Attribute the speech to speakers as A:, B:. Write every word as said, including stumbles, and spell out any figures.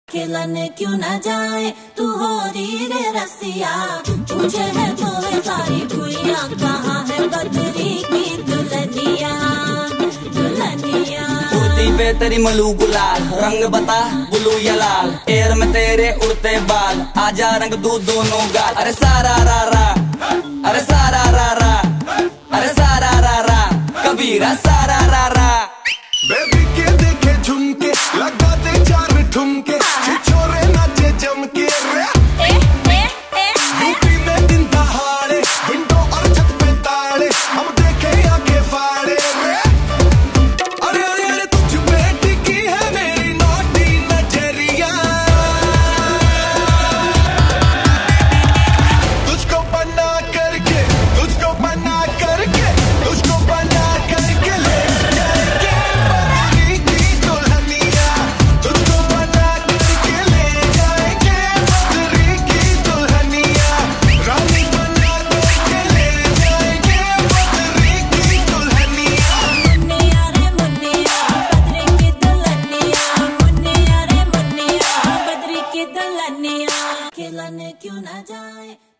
A: खिलने क्यों न जाए तू हो री रे रसिया, पूछे है तो वे सारी भुइयां कहाँ है बदरी की दुल्हनिया दुल्हनिया।
B: कुर्ती पे तेरी मलू गुलाल, रंग बता ब्लू या लाल, एयर में तेरे उड़ते बाल, आजा रंग दू दोनों गाल। अरे सारा रा रा, अरे सारा रा रा, अरे सारा रा रा, कबीरा सारा रा रा।
C: बेबी के देखे झुमके, लगा दे चार ठुमके, छोरे नाचे जम के रे। यूपी में दिन दहाड़े, विंडो और छत पे ताड़े, हम देखे आंखें फाड़े रे। अरे अरे अरे तुझ पे टिकी है मेरी नौटी नजरिया, तुझको बना करके, तुझको बना करके, तुझको बना करके ले जाएंगे बदरी की दुल्हनिया, तुझको बना करके ले जाएंगे बदरी की दुल्हनिया, रानी बना करके ले जाएंगे बदरी की दुल्हनिया।
A: मुन्निया रे मुन्निया बदरी की दुल्हनिया, मुन्निया रे मुन्निया बदरी की दुल्हनिया, खिलने क्यों न जाए।